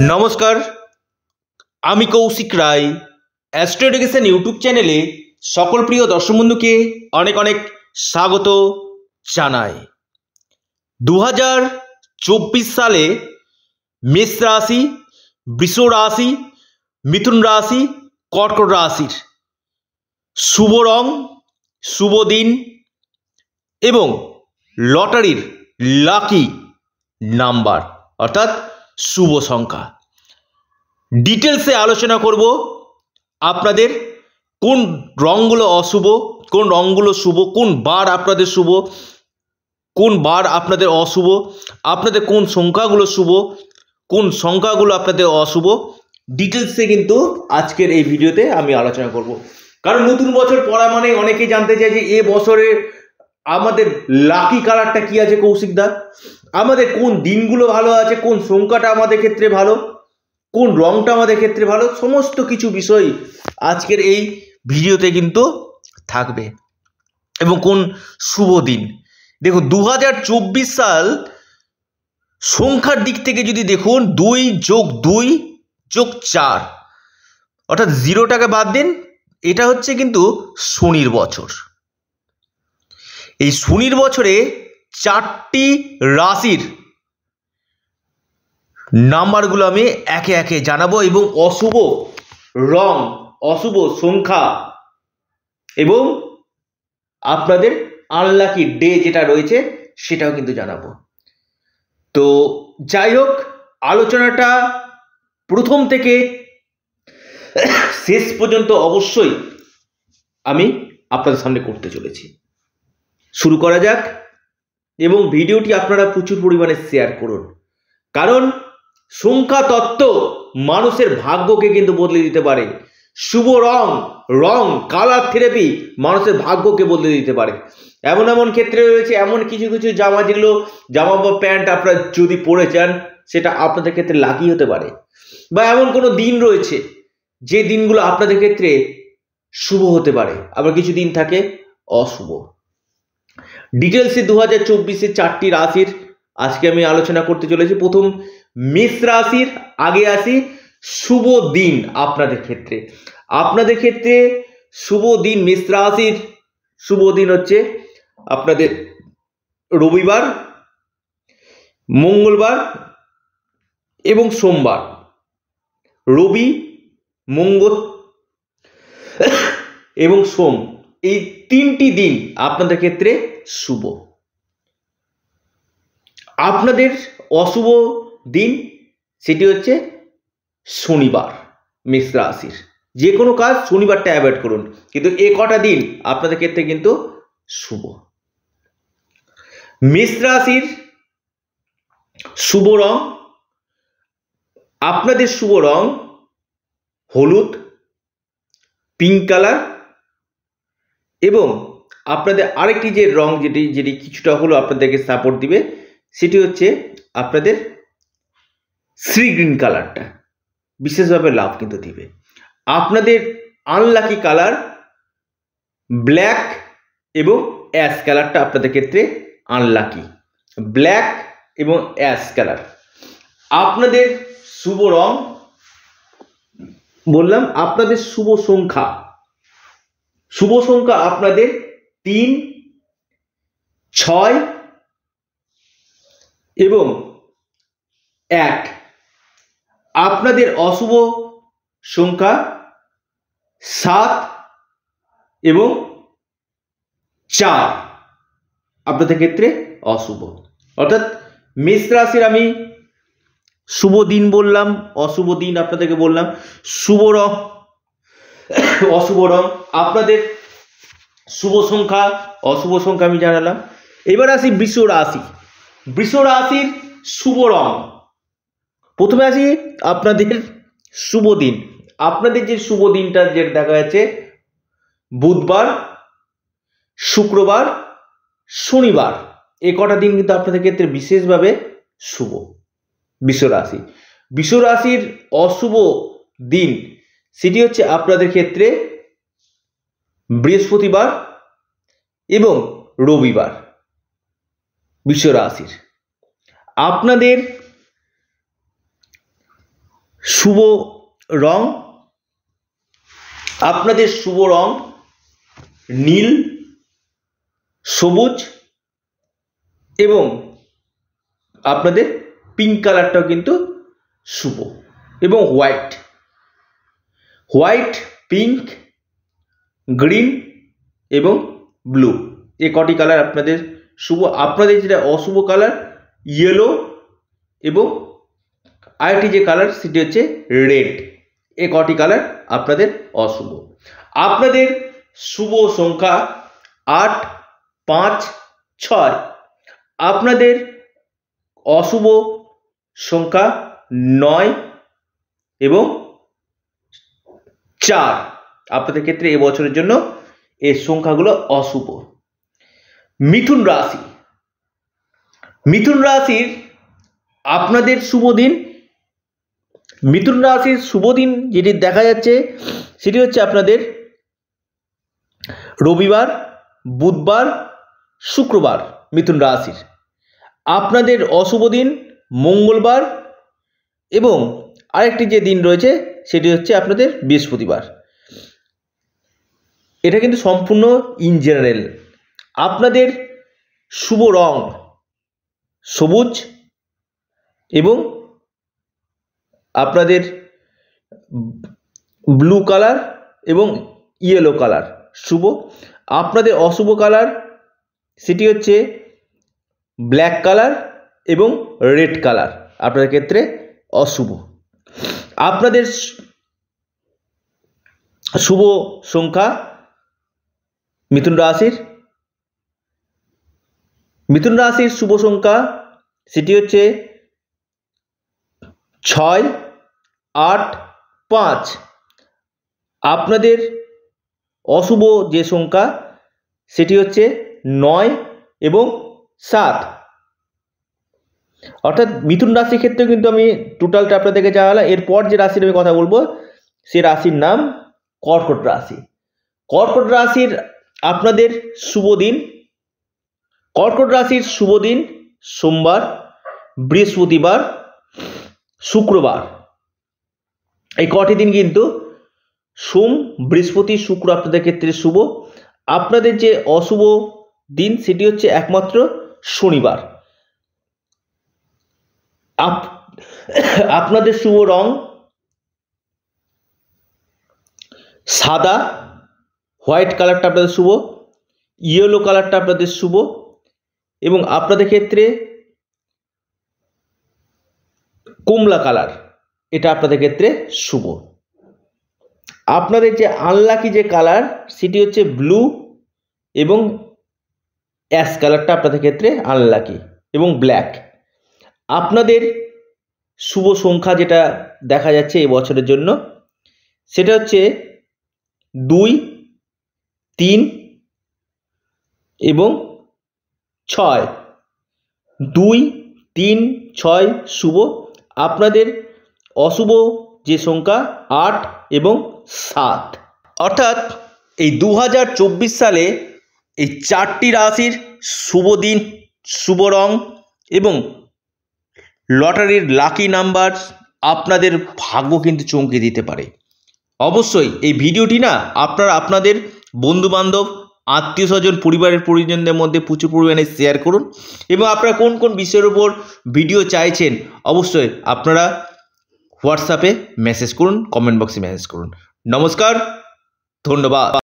নমস্কার, আমি Koushik Roy. Astro Education YouTube চ্যানেলে সকল প্রিয় দর্শক বন্ধুকে অনেক অনেক স্বাগত জানাই। 2024 সালে মেষ রাশি, বৃষ রাশি, মিথুন রাশি, কর্কট রাশির শুভ রং, শুভ দিন এবং লটারির লাকি নাম্বার অর্থাৎ শুভ সংখ্যা ডিটেলসে আলোচনা করব। আপনাদের কোন রঙগুলো অশুভ, কোন রঙগুলো শুভ, কোন বার আপনাদের শুভ, কোন বার আপনাদের অশুভ, আপনাদের কোন সংখ্যাগুলো শুভ, কোন সংখ্যাগুলো আপনাদের অশুভ, ডিটেলসে কিন্তু আজকের এই ভিডিওতে আমি আলোচনা করব। কারণ নতুন বছর পড়া মানে অনেকেই জানতে চায় যে এ বছরের আমাদের লাকি কালারটা কি আছে কৌশিক দা, আমাদের কোন দিনগুলো ভালো আছে, কোন সংখ্যাটা আমাদের ক্ষেত্রে ভালো, কোন রংটা আমাদের ক্ষেত্রে ভালো, সমস্ত কিছু বিষয় আজকের এই ভিডিওতে কিন্তু থাকবে। এবং কোন শুভ দিন, দেখুন 2024 সাল সংখ্যার দিক থেকে যদি দেখুন 2+2+4 অর্থাৎ 0টাকে বাদ দিন, এটা হচ্ছে কিন্তু শনির বছর। এই শনির বছরে 4টি রাশির নাম্বারগুলো আমি একে একে জানাবো এবং অশুভ রং, অশুভ সংখ্যা এবং আপনাদের আনলাকি ডে যেটা রয়েছে সেটাও কিন্তু জানাবো। তো যাই হোক, আলোচনাটা প্রথম থেকে শেষ পর্যন্ত অবশ্যই আমি আপনাদের সামনে করতে চলেছি। শুরু করা যাক এবং ভিডিওটি আপনারা প্রচুর পরিমাণে শেয়ার করুন, কারণ সংখ্যা তত্ত্ব মানুষের ভাগ্যকে কিন্তু বদলে দিতে পারে। শুভ রং কালার থেরাপি মানুষের ভাগ্যকে বদলে দিতে পারে। এমন এমন ক্ষেত্রে রয়েছে, এমন কিছু কিছু জামা যেগুলো জামা বা প্যান্ট আপনারা যদি পরে যান সেটা আপনাদের ক্ষেত্রে লাকি হতে পারে, বা এমন কোনো দিন রয়েছে যে দিনগুলো আপনাদের ক্ষেত্রে শুভ হতে পারে, আবার কিছু দিন থাকে অশুভ। ডিটেলসে 2024-এর 4টি রাশির আজকে আমি আলোচনা করতে চলেছি। প্রথম মেষ রাশির আগে আসি শুভ দিন। আপনাদের ক্ষেত্রে শুভ দিন, মেষ রাশির শুভ দিন হচ্ছে আপনাদের রবিবার, মঙ্গলবার এবং সোমবার। রবি, মঙ্গল এবং সোম, এই 3টি দিন আপনাদের ক্ষেত্রে শুভ। আপনাদের অশুভ দিন সেটি হচ্ছে শনিবার। মেষ রাশির যে কোনো কাজ শনিবারটা অ্যাভয়েড করুন, কিন্তু এ কটা দিন আপনাদের ক্ষেত্রে কিন্তু শুভ। মেষ রাশির শুভ রং, আপনাদের শুভ রং হলুদ, পিঙ্ক কালার এবং আপনাদের আরেকটি যে রং যেটি কিছুটা হলো আপনাদেরকে সাপোর্ট দিবে সেটি হচ্ছে আপনাদের সি গ্রিন কালারটা বিশেষভাবে লাভ কিন্তু দিবে। আপনাদের আনলাকি কালার ব্ল্যাক এবং অ্যাশ কালারটা আপনাদের ক্ষেত্রে আনলাকি, ব্ল্যাক এবং অ্যাশ কালার। আপনাদের শুভ রং বললাম, আপনাদের শুভ সংখ্যা আপনাদের 3, 6 এবং 1। আপনাদের অশুভ সংখ্যা 7 এবং 4 আপনাদের ক্ষেত্রে অশুভ। অর্থাৎ মেষ রাশির আমি শুভ দিন বললাম, অশুভ দিন আপনাদেরকে বললাম, শুভ রং, অশুভ রং, আপনাদের শুভ সংখ্যা, অশুভ সংখ্যা আমি জানালাম। এবার আসি বৃষ রাশির শুভ রং। প্রথমে আসি আপনাদের শুভ দিন। আপনাদের যে শুভ দিনটা যেটা দেখা যাচ্ছে বুধবার, শুক্রবার, শনিবার, এই কটা দিন কিন্তু আপনাদের ক্ষেত্রে বিশেষভাবে শুভ। বৃষ রাশির অশুভ দিন সেটি হচ্ছে আপনাদের ক্ষেত্রে বৃহস্পতিবার এবং রবিবার। বৃষ রাশির আপনাদের শুভ রং, আপনাদের শুভ রং নীল, সবুজ এবং আপনাদের পিঙ্ক কালারটাও কিন্তু শুভ, এবং হোয়াইট, পিঙ্ক, গ্রিন এবং ব্লু, এই কটি কালার আপনাদের শুভ। আপনাদের যেটা অশুভ কালার ইয়েলো এবং আরেকটি যে কালার সেটি হচ্ছে রেড, এই কটি কালার আপনাদের অশুভ। আপনাদের শুভ সংখ্যা 8, 5, 6। আপনাদের অশুভ সংখ্যা 9 এবং 4। আপনাদের ক্ষেত্রে এবছরের জন্য এই সংখ্যাগুলো অশুভ। মিথুন রাশির আপনাদের শুভ দিন, মিথুন রাশির শুভ দিন যেটি দেখা যাচ্ছে সেটি হচ্ছে আপনাদের রবিবার, বুধবার, শুক্রবার। মিথুন রাশির আপনাদের অশুভ দিন মঙ্গলবার এবং আরেকটি যে দিন রয়েছে সেটি হচ্ছে আপনাদের বৃহস্পতিবার। এটা কিন্তু সম্পূর্ণ ইন জেনারেল। আপনাদের শুভ রং সবুজ এবং আপনাদের ব্লু কালার এবং ইয়েলো কালার শুভ। আপনাদের অশুভ কালার সেটি হচ্ছে ব্ল্যাক কালার এবং রেড কালার, আপনাদের ক্ষেত্রে অশুভ। আপনাদের শুভ সংখ্যা মিথুন রাশির শুভ সংখ্যা সেটি হচ্ছে 6, 8, 5। আপনাদের অশুভ যে সংখ্যা সেটি হচ্ছে 9 এবং 7। অর্থাৎ মিথুন রাশির ক্ষেত্রে কিন্তু আমি টোটালটা আপনাদেরকে জানালাম। এরপর যে রাশির আমি কথা বলবো সে রাশির নাম কর্কট রাশি। কর্কট রাশির আপনাদের শুভ দিন, কর্কট রাশির শুভ দিন সোমবার, বৃহস্পতিবার, শুক্রবার। এই কটি দিন কিন্তু সোম, বৃহস্পতি, শুক্র আপনাদের ক্ষেত্রে শুভ। আপনাদের যে অশুভ দিন সেটি হচ্ছে একমাত্র শনিবার। আপনাদের শুভ রং সাদা, হোয়াইট কালারটা আপনাদের শুভ, ইয়েলো কালারটা আপনাদের শুভ এবং আপনাদের ক্ষেত্রে কমলা কালার, এটা আপনাদের ক্ষেত্রে শুভ। আপনাদের যে আনলাকি যে কালার সেটি হচ্ছে ব্লু এবং অ্যাশ কালারটা আপনাদের ক্ষেত্রে আনলাকি এবং ব্ল্যাক। আপনাদের শুভ সংখ্যা যেটা দেখা যাচ্ছে এই বছরের জন্য সেটা হচ্ছে 2, 3 এবং 6। 2, 3, 6 শুভ। আপনাদের অশুভ যে সংখ্যা 8 এবং 7। অর্থাৎ এই 2024 সালে এই 4টি রাশির শুভ দিন, শুভ রং এবং লটারির লাকি নাম্বার আপনাদের ভাগ্য কিন্তু চমকে দিতে পারে। অবশ্যই এই ভিডিওটি না আপনারা আপনাদের বন্ধুবান্ধব, আত্মীয় স্বজন, পরিবারের পরিজনদের মধ্যে প্রচুর পরিমাণে শেয়ার করুন এবং আপনারা কোন কোন বিষয়ের উপর ভিডিও চাইছেন অবশ্যই আপনারা হোয়াটসঅ্যাপে মেসেজ করুন, কমেন্ট বক্সে মেসেজ করুন। নমস্কার, ধন্যবাদ।